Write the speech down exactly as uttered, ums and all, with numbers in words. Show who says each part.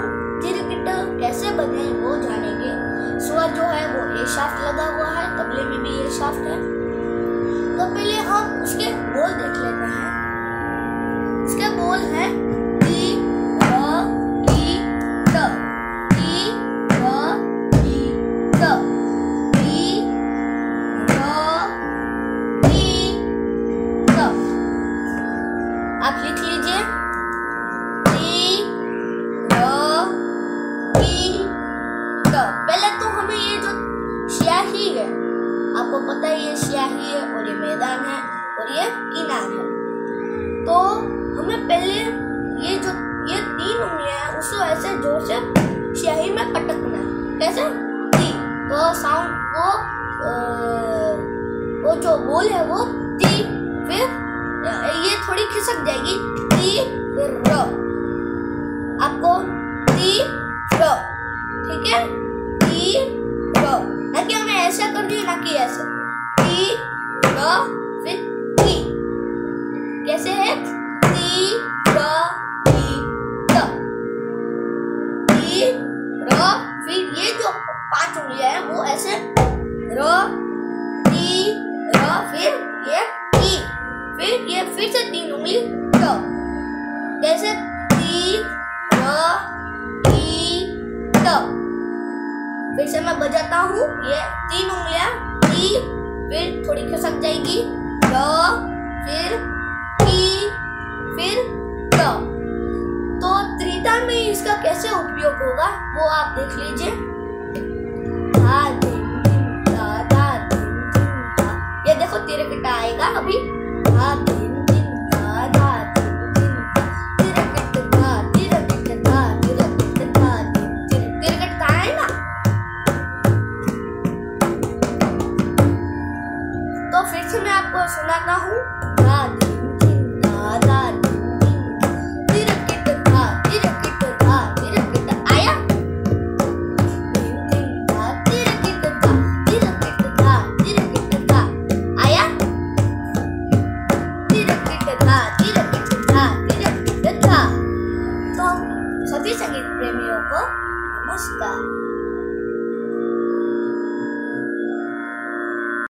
Speaker 1: तिरकिट कैसे बने वो जानेंगे। स्वर जो है वो ए शाफ्ट लगा हुआ है, तबले में भी ए शाफ्ट है। तो पहले हम उसके बोल देख लेते हैं। उसके बोल हैं टी र टी त, टी र टी त, टी र टी त। आप लिख लीजिए टी र टी त। पहले तो हमें ये जो स्याही है, आपको पता है ये स्याही है और ये मैदान है और ये किनार है। तो हमें पहले ये जो ये तीन उंगलियां हैं उसको ऐसे जोर से स्याही में पटकना है। कैसे? टी। तो साउंड वो आ, वो जो बोल है वो टी, फिर ये थोड़ी खिसक जाएगी टी फिर र। आपको टी र, ठीक है, टी र। ना कि हमें ऐसा कर दिया, ना कि ऐसे टी र फिर टी। कैसे है? टी र टी त, टी र। फिर ये जो पांच उंगलियां हैं वो ऐसे र टी र, फिर ये टी, फिर ये फिर से तीन उंगली त। जैसे टी र टी त। फिर से मैं बजाता हूँ। ये तीन उंगलियां टी, फिर थोड़ी खिसक जाएगी र, फिर टी, फिर त। तो त्रिताल में इसका कैसे उपयोग होगा वो आप देख लीजिए। धा धिन धिन धा धा धिन धिन धा। ये देखो तिरकिट आएगा अभी। धा